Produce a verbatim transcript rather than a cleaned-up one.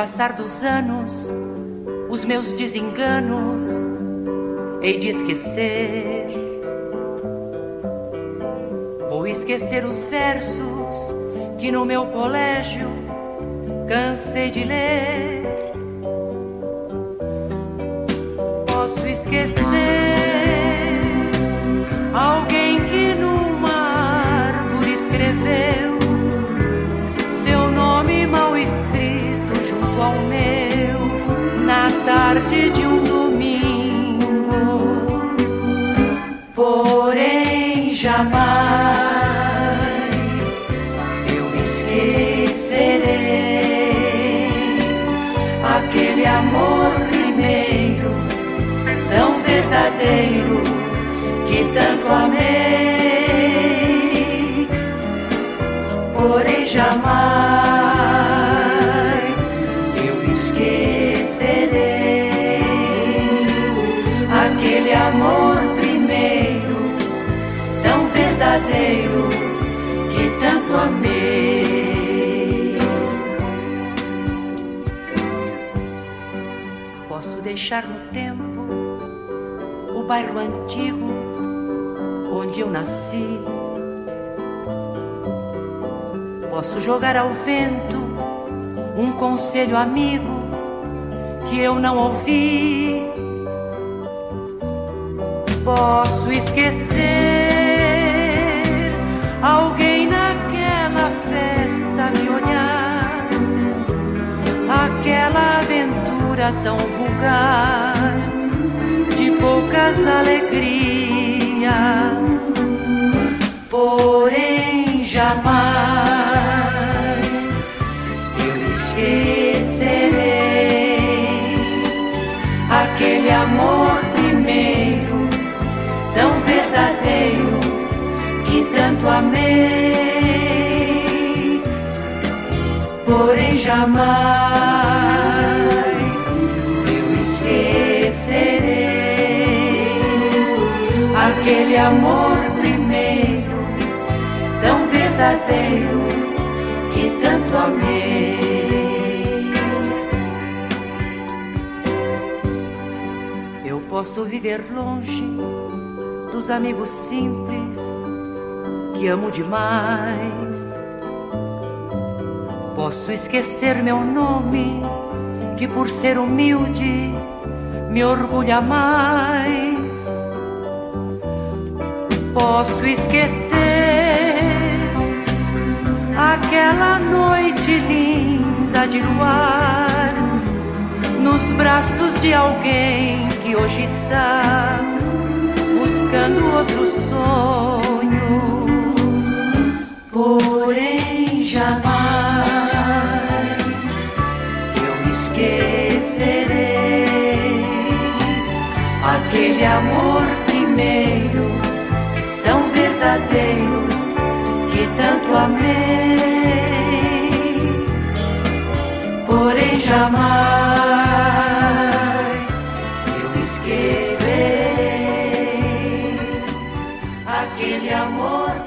passar dos anos, os meus desenganos hei de esquecer. Vou esquecer os versos que no meu colégio cansei de ler. Posso esquecer alguém que numa árvore escreveu seu nome mal escrito junto ao meu, na tarde de um domingo. Porém jamais eu esquecerei aquele amor primeiro, tão verdadeiro, que tanto amei. Porém jamais eu esquecerei aquele amor primeiro, tão verdadeiro, que tanto amei. Posso deixar no tempo o bairro antigo onde eu nasci. Posso jogar ao vento um conselho amigo que eu não ouvi. Posso esquecer alguém naquela festa me olhar, aquela aventura tão vulgar, de poucas alegrias. Porém jamais eu esquecerei aquele amor primeiro, tão verdadeiro, que tanto amei. Porém jamais eu esquecerei aquele amor primeiro, tão verdadeiro, que tanto amei. Eu posso viver longe dos amigos simples que amo demais. Posso esquecer meu nome, que por ser humilde me orgulha mais. Posso esquecer aquela noite linda de luar, nos braços de alguém que hoje está buscando outros sonhos. Porém jamais eu esquecerei aquele amor primeiro, tão verdadeiro, que tanto amei. Porém jamais eu esquecerei aquele amor